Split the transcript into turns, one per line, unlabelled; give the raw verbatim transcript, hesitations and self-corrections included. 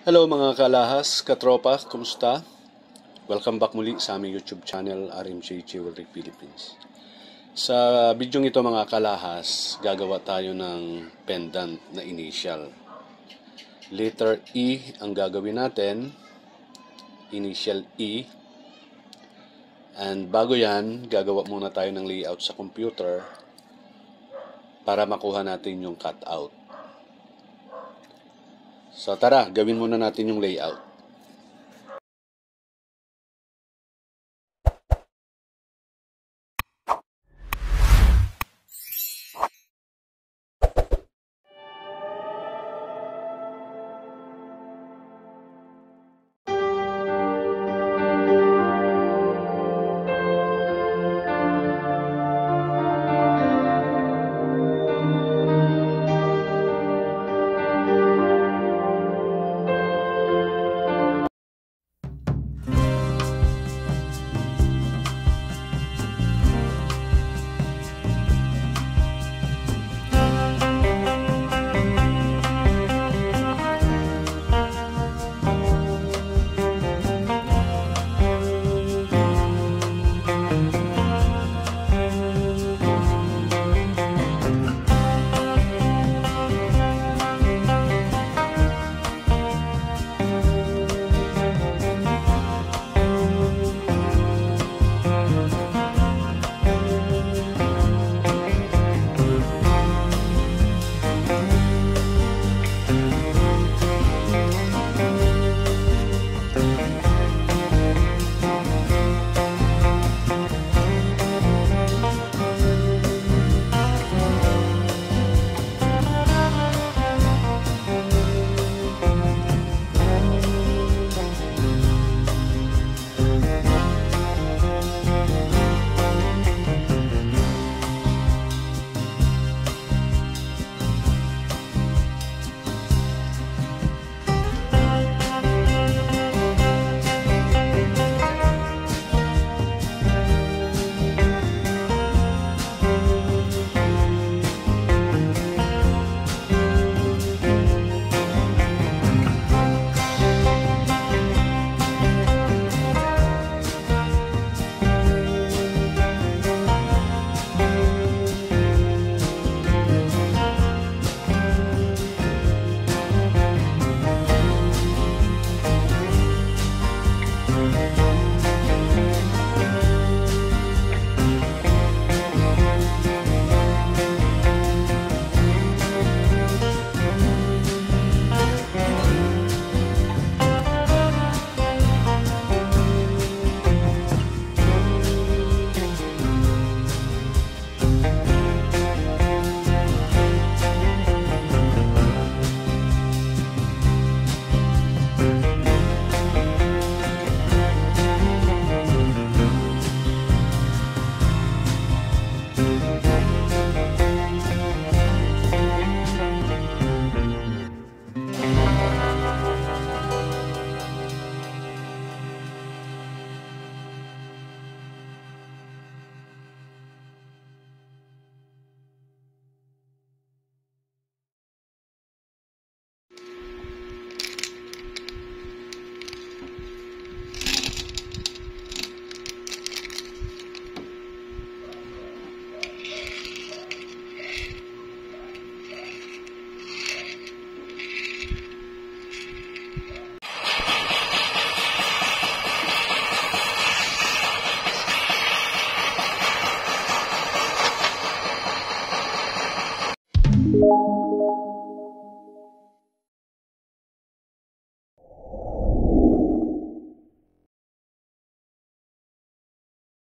Hello mga kalahas, katropa, kumusta? Welcome back muli sa aming YouTube channel, R M J Jewelry Philippines. Sa bidyong ito mga kalahas, gagawa tayo ng pendant na initial. Letter E ang gagawin natin, initial E. And bago yan, gagawa muna tayo ng layout sa computer para makuha natin yung cutout. So tara, gawin muna natin yung layout.